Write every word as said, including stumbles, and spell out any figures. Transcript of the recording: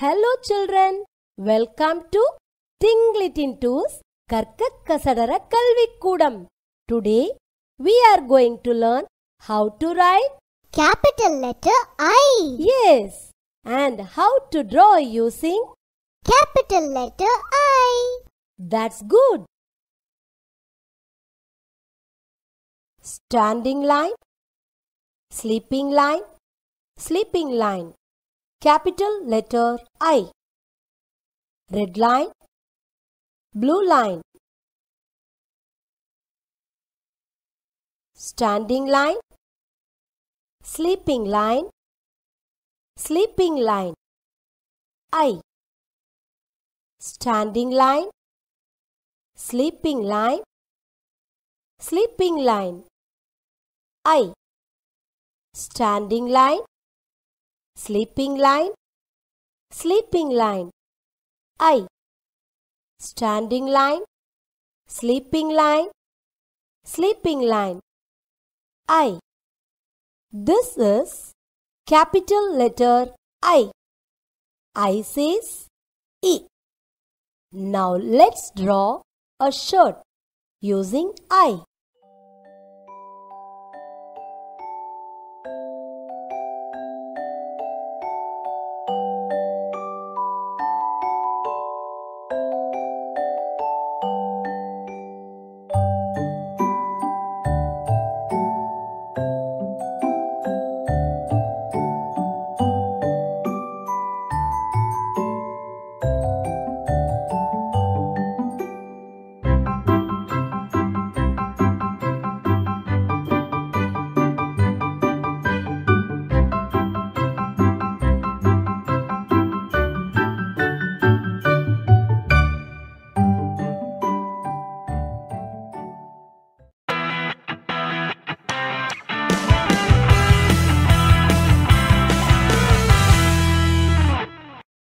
Hello children, welcome to Tingly Tintu's Karka Kasadara Kalvikudam. Today we are going to learn how to write capital letter I. Yes, and how to draw using capital letter I. That's good. Standing line, sleeping line, sleeping line. Capital letter I. Red line, blue line. Standing line, sleeping line, sleeping line. I. Standing line, sleeping line, sleeping line. I. Standing line, sleeping line, sleeping line. I. Standing line, sleeping line, sleeping line. I. This is capital letter I. I says E. Now let's draw a shirt using I.